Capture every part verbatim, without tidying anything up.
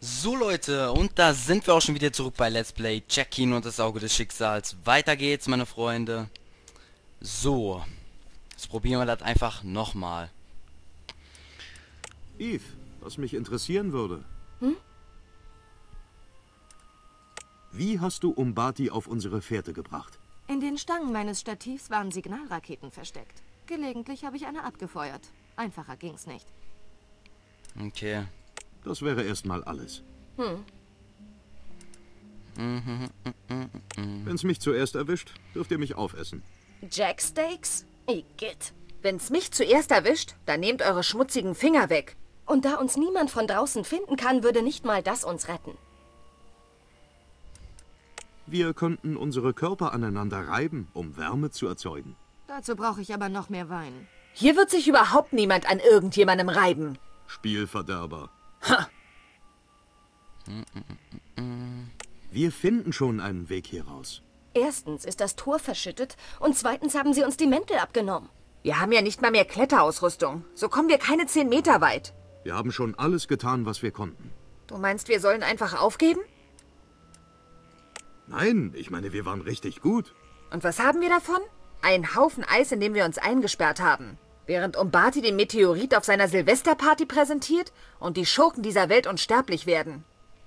So Leute, und da sind wir auch schon wieder zurück bei Let's Play Jackie und das Auge des Schicksals. Weiter geht's, meine Freunde. So, jetzt probieren wir das einfach nochmal. Eve, was mich interessieren würde. Hm? Wie hast du Umbati auf unsere Fährte gebracht? In den Stangen meines Stativs waren Signalraketen versteckt. Gelegentlich habe ich eine abgefeuert. Einfacher ging's nicht. Okay. Das wäre erstmal alles. Hm. Wenn's mich zuerst erwischt, dürft ihr mich aufessen. Jacksteaks? Igitt. Wenn's mich zuerst erwischt, dann nehmt eure schmutzigen Finger weg. Und da uns niemand von draußen finden kann, würde nicht mal das uns retten. Wir könnten unsere Körper aneinander reiben, um Wärme zu erzeugen. Dazu brauche ich aber noch mehr Wein. Hier wird sich überhaupt niemand an irgendjemandem reiben. Spielverderber. Ha! Wir finden schon einen Weg hier raus. Erstens ist das Tor verschüttet und zweitens haben sie uns die Mäntel abgenommen. Wir haben ja nicht mal mehr Kletterausrüstung. So kommen wir keine zehn Meter weit. Wir haben schon alles getan, was wir konnten. Du meinst, wir sollen einfach aufgeben? Nein, ich meine, wir waren richtig gut. Und was haben wir davon? Einen Haufen Eis, in dem wir uns eingesperrt haben. Während Umbati den Meteorit auf seiner Silvesterparty präsentiert und die Schurken dieser Welt unsterblich werden.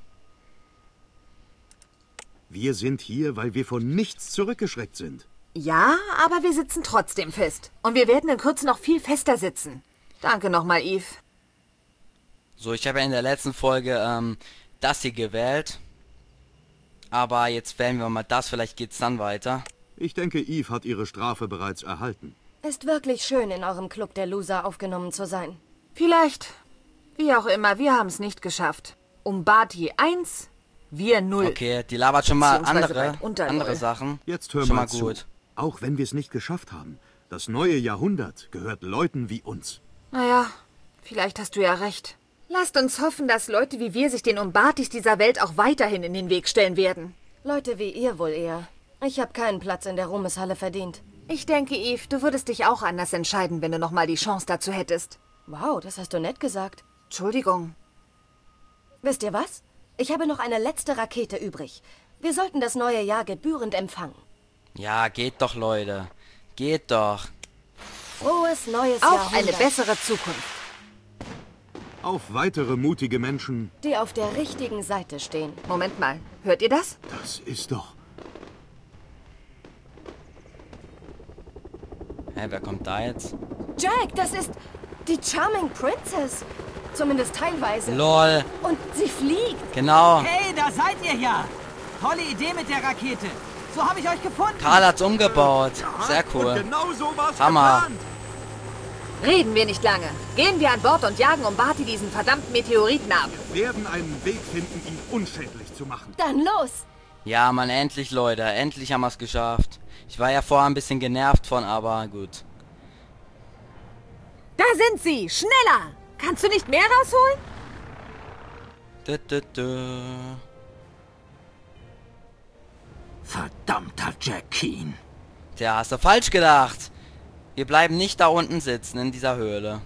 Wir sind hier, weil wir von nichts zurückgeschreckt sind. Ja, aber wir sitzen trotzdem fest. Und wir werden in Kürze noch viel fester sitzen. Danke nochmal, Eve. So, ich habe ja in der letzten Folge ähm, das hier gewählt. Aber jetzt wählen wir mal das, vielleicht geht's dann weiter. Ich denke, Eve hat ihre Strafe bereits erhalten. Ist wirklich schön, in eurem Club der Loser aufgenommen zu sein. Vielleicht. Wie auch immer, wir haben es nicht geschafft. Umbati eins, wir null. Okay, die labert schon mal Beziehungsweise andere, weit unter andere null. Sachen. Jetzt hör schon mal mal zu. gut. Auch wenn wir es nicht geschafft haben, das neue Jahrhundert gehört Leuten wie uns. Naja, vielleicht hast du ja recht. Lasst uns hoffen, dass Leute wie wir sich den Umbatis dieser Welt auch weiterhin in den Weg stellen werden. Leute wie ihr wohl eher. Ich habe keinen Platz in der Ruhmeshalle verdient. Ich denke, Eve, du würdest dich auch anders entscheiden, wenn du noch mal die Chance dazu hättest. Wow, das hast du nett gesagt. Entschuldigung. Wisst ihr was? Ich habe noch eine letzte Rakete übrig. Wir sollten das neue Jahr gebührend empfangen. Ja, geht doch, Leute. Geht doch. Frohes neues Auf Jahrhundert. eine bessere Zukunft. Auf weitere mutige Menschen. Die auf der richtigen Seite stehen. Moment mal, hört ihr das? Das ist doch... Hä, wer kommt da jetzt? Jack, das ist die Charming Princess. Zumindest teilweise. LOL. Und sie fliegt. Genau. Hey, da seid ihr ja! Tolle Idee mit der Rakete. So habe ich euch gefunden. Karl hat's umgebaut. Sehr Und cool. genau so war's Hammer. geplant. Reden wir nicht lange. Gehen wir an Bord und jagen Umbati diesen verdammten Meteoriten ab. Wir werden einen Weg finden, ihn unschädlich zu machen. Dann los. Ja, Mann, endlich, Leute. Endlich haben wir es geschafft. Ich war ja vorher ein bisschen genervt von, aber gut. Da sind sie! Schneller! Kannst du nicht mehr rausholen? Dö, dö, dö. Verdammter Jack Keen. Tja, hast du falsch gedacht. Wir bleiben nicht da unten sitzen, in dieser Höhle.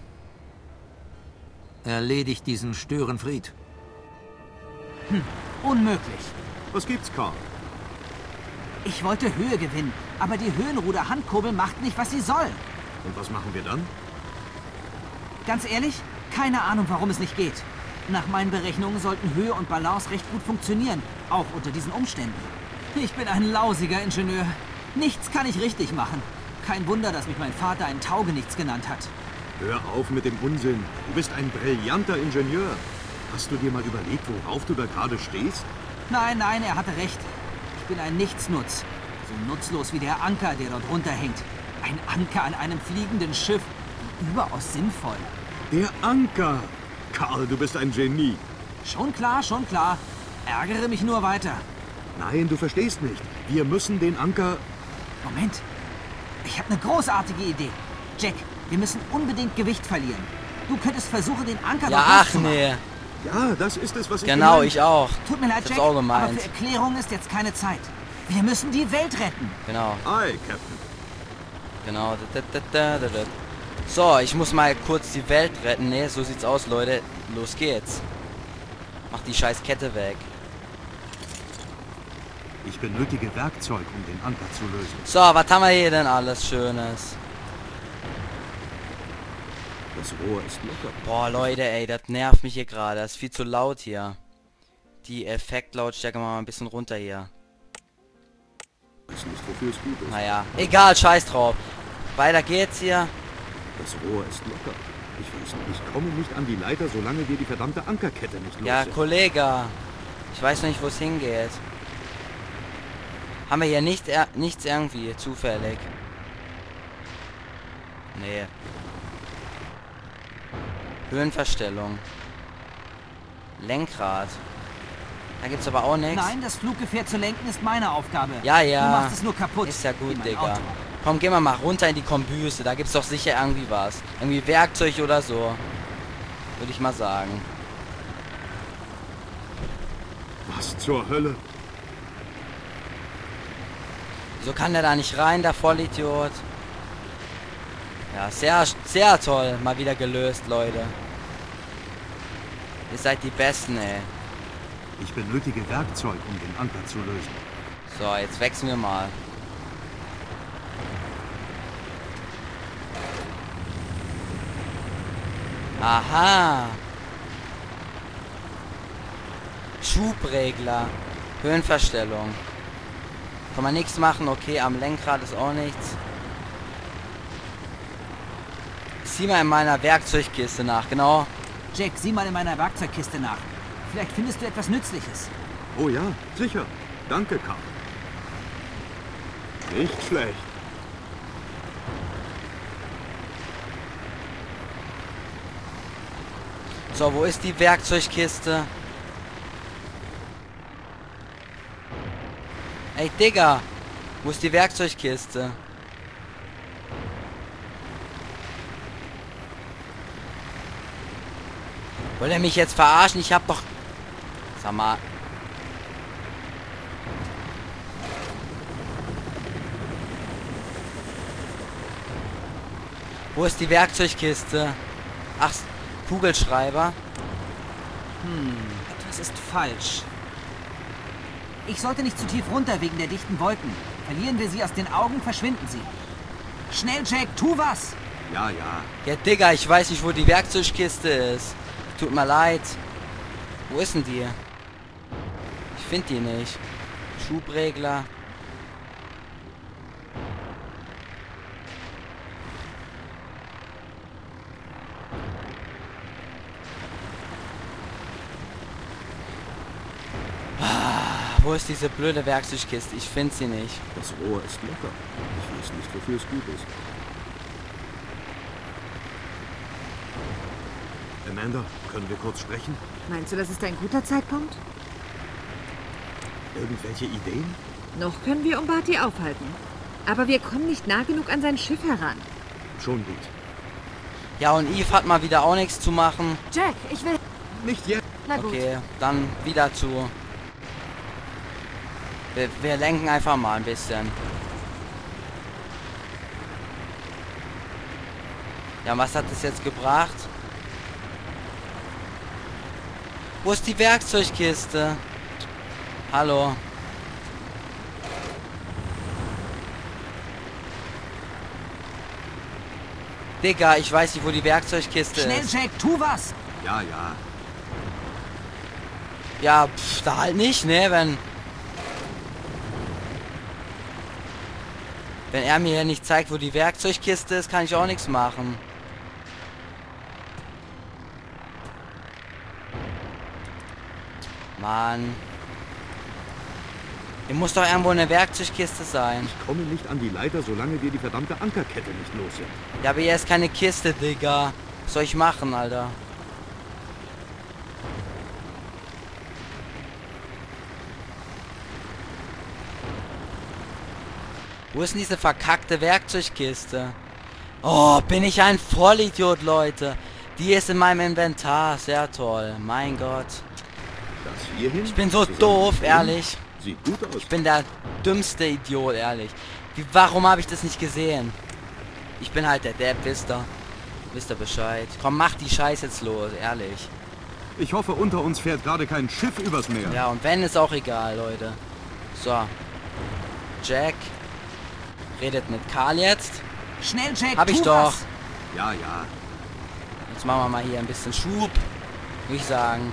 Erledigt diesen Störenfried. Hm, unmöglich. Was gibt's, Karl? Ich wollte Höhe gewinnen, aber die Höhenruder-Handkurbel macht nicht, was sie soll. Und was machen wir dann? Ganz ehrlich, keine Ahnung, warum es nicht geht. Nach meinen Berechnungen sollten Höhe und Balance recht gut funktionieren, auch unter diesen Umständen. Ich bin ein lausiger Ingenieur. Nichts kann ich richtig machen. Kein Wunder, dass mich mein Vater ein Taugenichts genannt hat. Hör auf mit dem Unsinn. Du bist ein brillanter Ingenieur. Hast du dir mal überlegt, worauf du da gerade stehst? Nein, nein, er hatte recht. Ich bin ein Nichtsnutz. So nutzlos wie der Anker, der dort runterhängt. Ein Anker an einem fliegenden Schiff. Überaus sinnvoll. Der Anker! Karl, du bist ein Genie. Schon klar, schon klar. Ärgere mich nur weiter. Nein, du verstehst nicht. Wir müssen den Anker... Moment. Ich habe eine großartige Idee. Jack, wir müssen unbedingt Gewicht verlieren. Du könntest versuchen, den Anker Ja, dort ach hochzumachen. nee. Ja, das ist es, was ich Genau, gemeint ich auch. Tut mir leid, Ich hab's Jack, auch aber gemeint. für Erklärungen ist jetzt keine Zeit. Wir müssen die Welt retten. Genau, Aye, Captain. genau. Da, da, da, da, da. So, ich muss mal kurz die Welt retten. Ne, so sieht's aus, Leute. Los geht's. Mach die scheiß Kette weg. Ich benötige Werkzeug, um den Anker zu lösen. So, was haben wir hier denn alles Schönes? Das Rohr ist locker. Boah, Leute, ey, das nervt mich hier gerade. Das ist viel zu laut hier. Die Effektlautstärke mal ein bisschen runter hier. Ist nicht, wofür es gut ist. Naja, egal, scheiß drauf. Weiter geht's hier. Das Rohr ist locker. Ich weiß nicht, ich komme nicht an die Leiter, solange wir die verdammte Ankerkette nicht los Ja, sind. Kollege. Ich weiß noch nicht, wo es hingeht. Haben wir hier nicht, er nichts irgendwie zufällig? Nee. Höhenverstellung. Lenkrad. Da gibt's aber auch nichts. Nein, das Fluggefährt zu lenken ist meine Aufgabe. Ja, ja. Du machst es nur kaputt. Ist ja Wie gut, mein Digga. Auto. Komm, gehen wir mal runter in die Kombüse. Da gibt's doch sicher irgendwie was. Irgendwie Werkzeug oder so. Würde ich mal sagen. Was zur Hölle? So kann der da nicht rein, der Vollidiot. Ja, sehr, sehr toll. Mal wieder gelöst, Leute. Ihr seid die Besten, ey. Ich benötige Werkzeug, um den Anker zu lösen. So, jetzt wechseln wir mal. Aha. Schubregler. Höhenverstellung. Kann man nichts machen. Okay, am Lenkrad ist auch nichts. Sieh mal in meiner Werkzeugkiste nach, genau. Jack, sieh mal in meiner Werkzeugkiste nach. Vielleicht findest du etwas Nützliches. Oh ja, sicher. Danke, Karl. Nicht schlecht. So, wo ist die Werkzeugkiste? Ey, Digga. Wo ist die Werkzeugkiste? Wollt ihr mich jetzt verarschen? Ich hab doch... Sag mal... Wo ist die Werkzeugkiste? Ach, Kugelschreiber. Hm, etwas ist falsch. Ich sollte nicht zu tief runter wegen der dichten Wolken. Verlieren wir sie aus den Augen, verschwinden sie. Schnell, Jack, tu was! Ja, ja. Ja, Digga, ich weiß nicht, wo die Werkzeugkiste ist. Tut mir leid. Wo ist denn die? Ich finde die nicht. Schubregler. Wo ist diese blöde Werkzeugkiste? Ich finde sie nicht. Das Rohr ist locker. Ich weiß nicht, wofür es gut ist. Amanda, können wir kurz sprechen? Meinst du, das ist ein guter Zeitpunkt? Irgendwelche Ideen? Noch können wir Umbati aufhalten. Aber wir kommen nicht nah genug an sein Schiff heran. Schon gut. Ja, und Eve hat mal wieder auch nichts zu machen. Jack, ich will... Nicht jetzt. Na gut. Okay, dann wieder zu. Wir, wir lenken einfach mal ein bisschen. Ja, was hat das jetzt gebracht? Wo ist die Werkzeugkiste? Hallo. Digga, ich weiß nicht, wo die Werkzeugkiste Schnell, ist. Jack, tu was! Ja, ja. Ja, pff, da halt nicht, ne, wenn... Wenn er mir nicht zeigt, wo die Werkzeugkiste ist, kann ich auch nichts machen. Mann. Hier muss doch irgendwo eine Werkzeugkiste sein. Ich komme nicht an die Leiter, solange wir die verdammte Ankerkette nicht los sind. Ja, aber hier ist keine Kiste, Digga. Was soll ich machen, Alter? Wo ist denn diese verkackte Werkzeugkiste? Oh, bin ich ein Vollidiot, Leute. Die ist in meinem Inventar. Sehr toll. Mein Gott. Das hierhin? Ich bin so Zusammen doof, mit dem? ehrlich. Sieht gut aus. Ich bin der dümmste Idiot, ehrlich. Wie, warum habe ich das nicht gesehen? Ich bin halt der Depp, wisst ihr. Wisst ihr Bescheid. Komm, mach die Scheiße jetzt los, ehrlich. Ich hoffe, unter uns fährt gerade kein Schiff übers Meer. Ja, und wenn, ist auch egal, Leute. So. Jack redet mit Karl jetzt. Schnell, Jack, Hab ich tu doch. was. Ja, ja. Jetzt machen wir mal hier ein bisschen Schub. Würde ich sagen.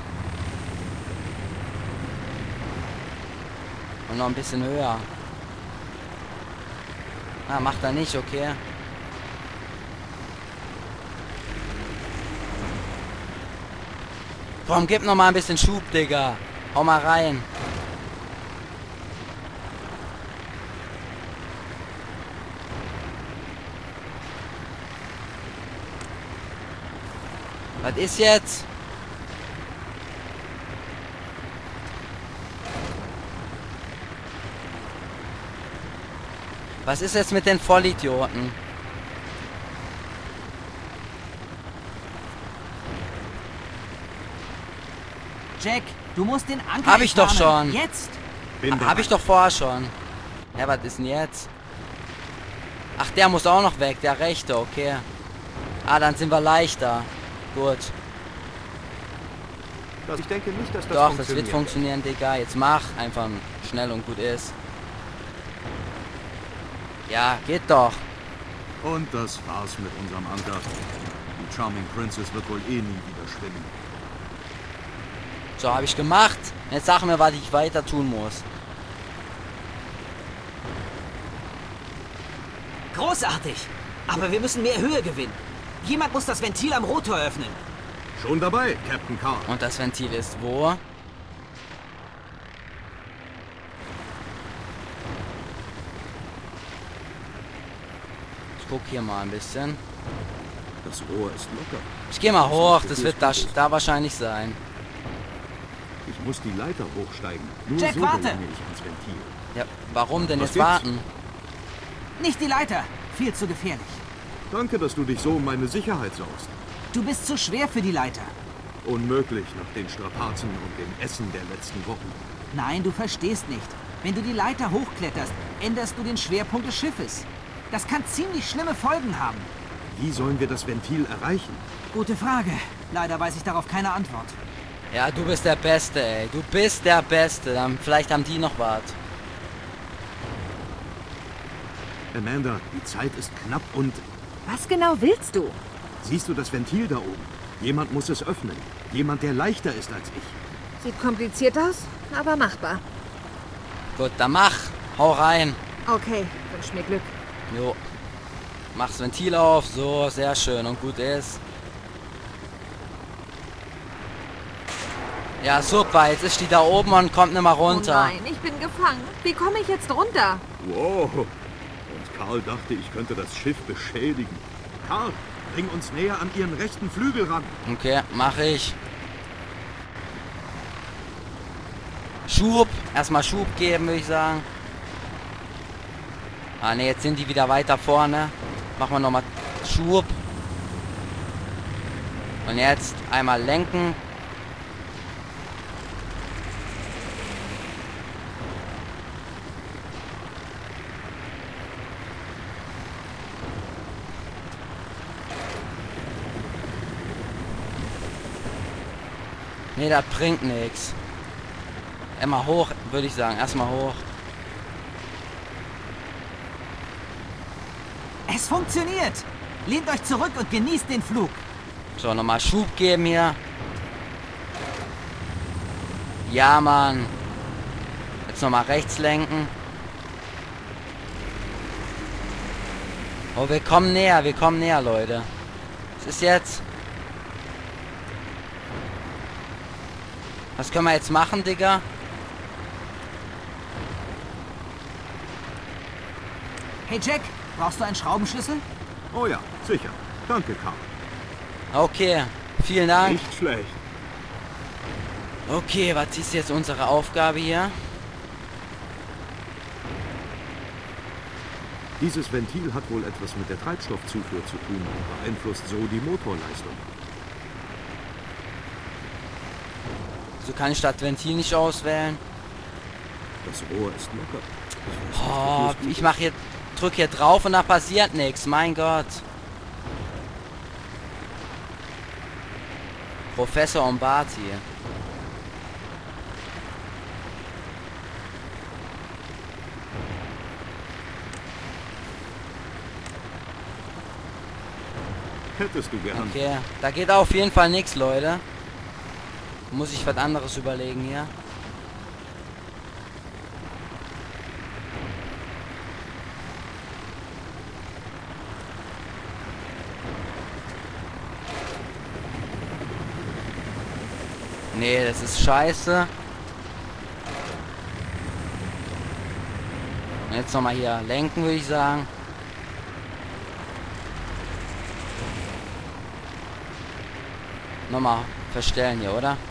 Und noch ein bisschen höher. Ah, macht er nicht, okay. Komm, gib noch mal ein bisschen Schub, Digga. Hau mal rein. Was ist jetzt? Was ist jetzt mit den Vollidioten? Jack, du musst den Anker Hab ich doch entfernen. schon. Jetzt. Bin Hab dabei. ich doch vorher schon. Ja, was ist denn jetzt? Ach, der muss auch noch weg, der rechte, okay. Ah, dann sind wir leichter. Gut. Ich denke nicht, dass das Doch, das funktioniert. wird funktionieren, Digga. Jetzt mach einfach schnell und gut ist. Ja, geht doch. Und das war's mit unserem Anker. Die Charming Princess wird wohl eh nie wieder schwimmen. So, habe ich gemacht. Jetzt sag mir, was ich weiter tun muss. Großartig. Aber wir müssen mehr Höhe gewinnen. Jemand muss das Ventil am Rotor öffnen. Schon dabei, Captain Carl. Und das Ventil ist wo? Ich guck hier mal ein bisschen. Das Rohr ist locker. Ich gehe mal hoch, das wird da, da wahrscheinlich sein. Ich muss die Leiter hochsteigen. Nur Jack, so warte! gelange ich ans Ventil. Ja, warum denn Was jetzt gibt's? warten? Nicht die Leiter. Viel zu gefährlich. Danke, dass du dich so um meine Sicherheit sorgst. Du bist zu schwer für die Leiter. Unmöglich nach den Strapazen und dem Essen der letzten Wochen. Nein, du verstehst nicht. Wenn du die Leiter hochkletterst, änderst du den Schwerpunkt des Schiffes. Das kann ziemlich schlimme Folgen haben. Wie sollen wir das Ventil erreichen? Gute Frage. Leider weiß ich darauf keine Antwort. Ja, du bist der Beste, ey. Du bist der Beste. Dann vielleicht haben die noch was. Amanda, die Zeit ist knapp und... Was genau willst du? Siehst du das Ventil da oben? Jemand muss es öffnen. Jemand, der leichter ist als ich. Sieht kompliziert aus, aber machbar. Gut, dann mach. Hau rein. Okay, wünsch mir Glück. Jo. Mach's Ventil auf. So, sehr schön. Und gut ist. Ja, super. Jetzt ist die da oben und kommt nicht mal runter. Oh nein, ich bin gefangen. Wie komme ich jetzt runter? Wow. Und Karl dachte, ich könnte das Schiff beschädigen. Karl, bring uns näher an ihren rechten Flügel ran. Okay, mache ich. Schub. Erstmal Schub geben, würde ich sagen. Ah ne, jetzt sind die wieder weiter vorne. Machen wir nochmal Schub. Und jetzt einmal lenken. Ne, das bringt nichts. Immer hoch, würde ich sagen. Erstmal hoch. Es funktioniert. Lehnt euch zurück und genießt den Flug. So, nochmal Schub geben hier. Ja, Mann. Jetzt nochmal rechts lenken. Oh, wir kommen näher, wir kommen näher, Leute. Was ist jetzt? Was können wir jetzt machen, Digga? Hey Jack, brauchst du einen Schraubenschlüssel? Oh ja, sicher. Danke, Karl. Okay, vielen Dank. Nicht schlecht. Okay, was ist jetzt unsere Aufgabe hier? Dieses Ventil hat wohl etwas mit der Treibstoffzufuhr zu tun und beeinflusst so die Motorleistung. So kann ich das Ventil nicht auswählen. Das Rohr ist locker. Ich weiß nicht, Oh, wofür es gut ich ist. mache hier, drück hier drauf und da passiert nichts. Mein Gott. Professor Umbati. Hättest du gern. Okay, da geht auf jeden Fall nichts, Leute. Muss ich was anderes überlegen hier. Nee, das ist scheiße. Und jetzt nochmal hier lenken, würde ich sagen. Nochmal verstellen hier, oder?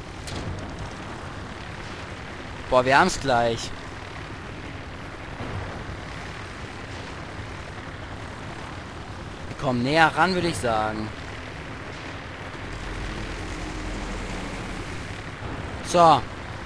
Boah, wir haben es gleich. Wir kommen näher ran, würde ich sagen. So.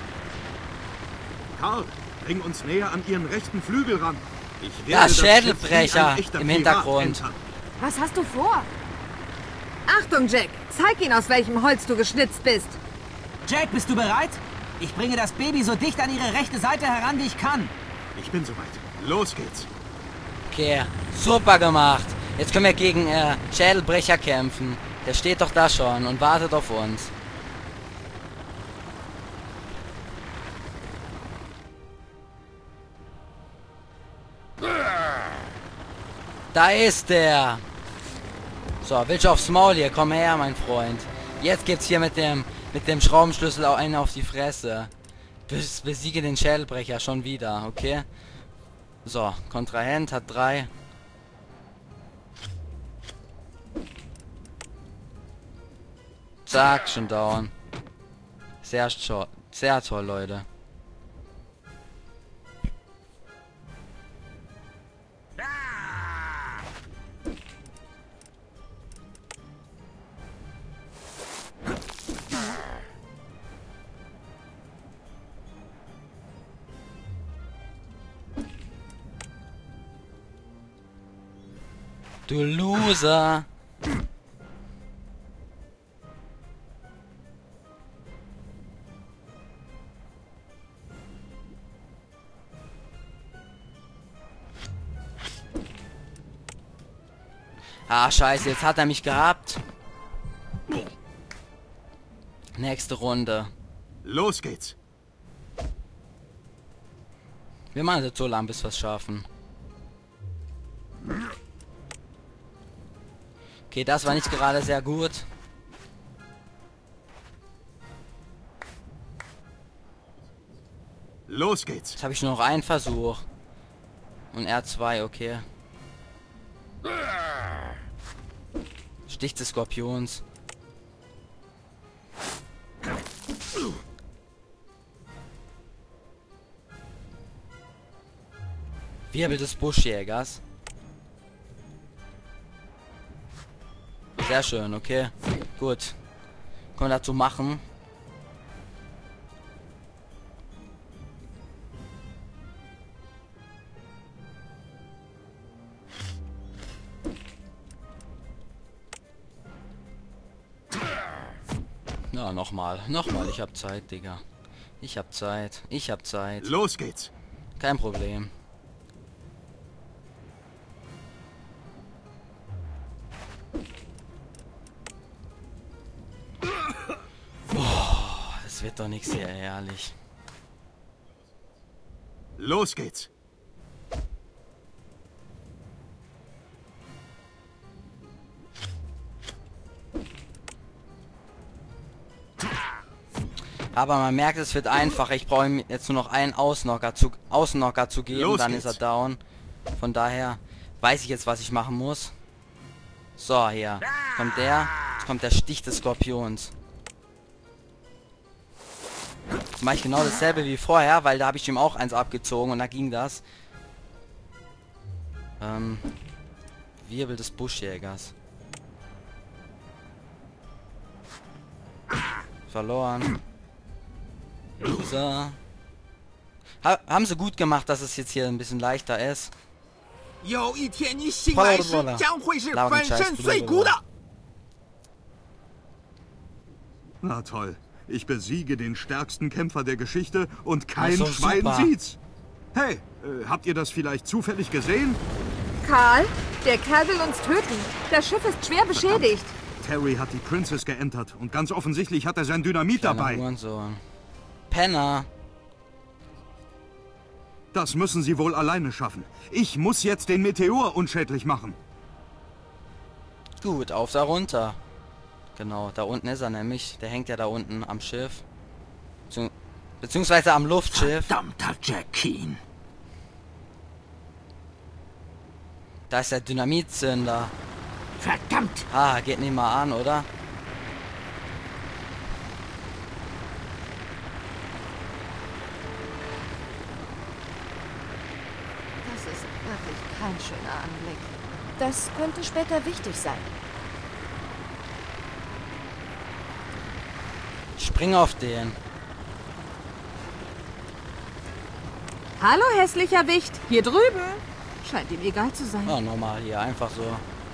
Karl, bring uns näher an ihren rechten Flügel ran. Ich werde Ja, das Schädelbrecher Schiff wie ein echter im Pirat Hintergrund. entern. Was hast du vor? Achtung, Jack! Zeig ihn, aus welchem Holz du geschnitzt bist. Jack, bist du bereit? Ich bringe das Baby so dicht an ihre rechte Seite heran, wie ich kann. Ich bin soweit. Los geht's. Okay, super gemacht. Jetzt können wir gegen äh, Schädelbrecher kämpfen. Der steht doch da schon und wartet auf uns. Da ist der. So, willst du aufs Maul hier? Komm her, mein Freund. Jetzt gibt's hier mit dem mit dem Schraubenschlüssel auch einen auf die Fresse. Bes besiege den Schädelbrecher schon wieder, okay? So, Kontrahent hat drei. Zack, schon down. Sehr, sehr toll, Leute. Du Loser! Ah, scheiße, jetzt hat er mich gehabt. Nächste Runde. Los geht's. Wir machen das so lang, bis wir es schaffen. Okay, das war nicht gerade sehr gut. Los geht's. Jetzt habe ich nur noch einen Versuch. Und R zwei, okay. Stich des Skorpions. Wirbel des Buschjägers. Sehr schön, okay. Gut. Können wir dazu machen. Na, nochmal. Nochmal. Ich hab Zeit, Digga. Ich hab Zeit. Ich hab Zeit. Los geht's. Kein Problem. Boah, das wird doch nichts hier, ehrlich. Los geht's. Aber man merkt, es wird einfacher. Ich brauche ihm jetzt nur noch einen Außennocker zu, Außennocker zu geben, Los dann geht's. ist er down. Von daher weiß ich jetzt, was ich machen muss. So, hier kommt der. Jetzt kommt der Stich des Skorpions. Jetzt mache ich genau dasselbe wie vorher, weil da habe ich ihm auch eins abgezogen und da ging das. Ähm, Wirbel des Buschjägers. Verloren. So. Ha haben sie gut gemacht, dass es jetzt hier ein bisschen leichter ist. 有一天你醒来时，将会是粉身碎骨的。 Na toll. Ich besiege den stärksten Kämpfer der Geschichte und kein Das ist doch Schwein super. sieht's. Hey, äh, habt ihr das vielleicht zufällig gesehen? Karl, der Kerl will uns töten. Das Schiff ist schwer beschädigt. Terry hat die Princess geentert und ganz offensichtlich hat er sein Dynamit Kleiner dabei. Hurensohn. Penner. Das müssen sie wohl alleine schaffen. Ich muss jetzt den Meteor unschädlich machen. Gut, auf da runter. Genau, da unten ist er nämlich. Der hängt ja da unten am Schiff. Beziehungs beziehungsweise am Luftschiff. Verdammter Jack Keen. Da ist der Dynamitzünder. Verdammt! Ah, geht nicht mal an, oder? Das ist wirklich kein schöner Anblick. Das könnte später wichtig sein. Spring auf den. Hallo, hässlicher Wicht. Hier drüben. Scheint ihm egal zu sein. Oh, normal hier, einfach so.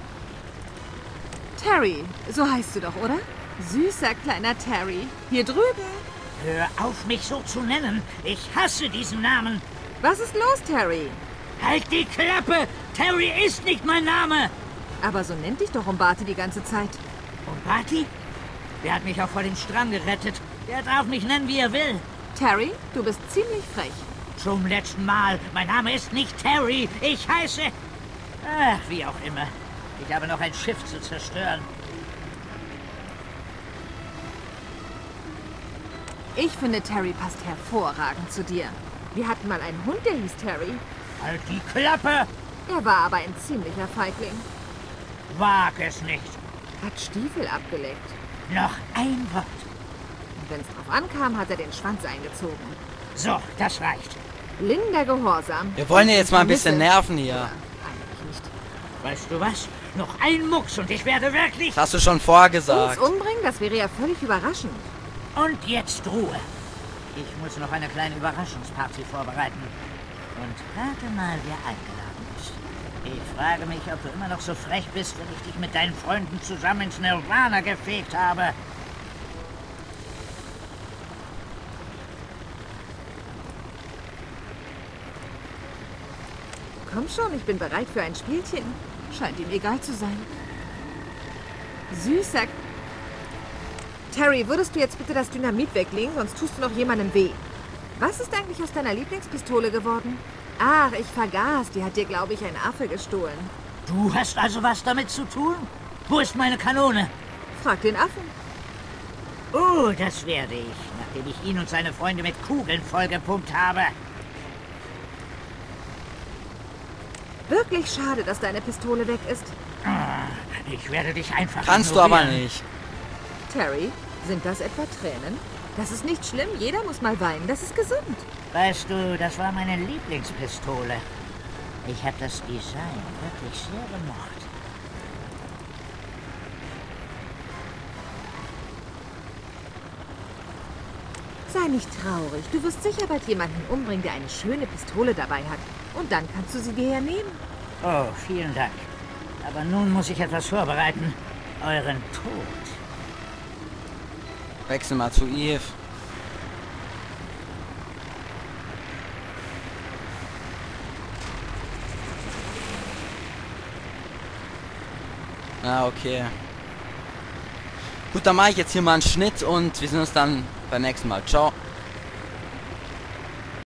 Terry, so heißt du doch, oder? Süßer kleiner Terry. Hier drüben. Hör auf, mich so zu nennen. Ich hasse diesen Namen. Was ist los, Terry? Halt die Klappe! Terry ist nicht mein Name! Aber so nennt dich doch Umbati die ganze Zeit. Umbati? Der hat mich auch vor dem Stramm gerettet. Der darf mich nennen, wie er will. Terry, du bist ziemlich frech. Zum letzten Mal. Mein Name ist nicht Terry. Ich heiße... Ach, wie auch immer. Ich habe noch ein Schiff zu zerstören. Ich finde, Terry passt hervorragend zu dir. Wir hatten mal einen Hund, der hieß Terry. Halt die Klappe! Er war aber ein ziemlicher Feigling. Wag es nicht. Hat Stiefel abgeleckt. Noch ein Wort. Und wenn es drauf ankam, hat er den Schwanz eingezogen. So, das reicht. Blinder Gehorsam. Wir wollen ja jetzt mal ein bisschen Vermisse. nerven hier. Oder eigentlich nicht. Weißt du was? Noch ein Mucks und ich werde wirklich... Das hast du schon Uns vorgesagt. umbringen, das wäre ja völlig überraschend. Und jetzt Ruhe. Ich muss noch eine kleine Überraschungsparty vorbereiten. Und rate mal, wer eingeladen ist. Ich frage mich, ob du immer noch so frech bist, wenn ich dich mit deinen Freunden zusammen ins Nirvana gefegt habe. Komm schon, ich bin bereit für ein Spielchen. Scheint ihm egal zu sein. Süßer... Terry, würdest du jetzt bitte das Dynamit weglegen, sonst tust du noch jemandem weh. Was ist eigentlich aus deiner Lieblingspistole geworden? Ach, ich vergaß. Die hat dir, glaube ich, ein Affe gestohlen. Du hast also was damit zu tun? Wo ist meine Kanone? Frag den Affen. Oh, das werde ich, nachdem ich ihn und seine Freunde mit Kugeln vollgepumpt habe. Wirklich schade, dass deine Pistole weg ist. Ich werde dich einfach Kannst du aber ignorieren. nicht. Terry, sind das etwa Tränen? Das ist nicht schlimm. Jeder muss mal weinen. Das ist gesund. Weißt du, das war meine Lieblingspistole. Ich habe das Design wirklich sehr gemocht. Sei nicht traurig. Du wirst sicher bald jemanden umbringen, der eine schöne Pistole dabei hat. Und dann kannst du sie dir ja nehmen. Oh, vielen Dank. Aber nun muss ich etwas vorbereiten. Euren Tod. Wechsel mal zu Eve. Ah, okay. Gut, dann mache ich jetzt hier mal einen Schnitt und wir sehen uns dann beim nächsten Mal. Ciao.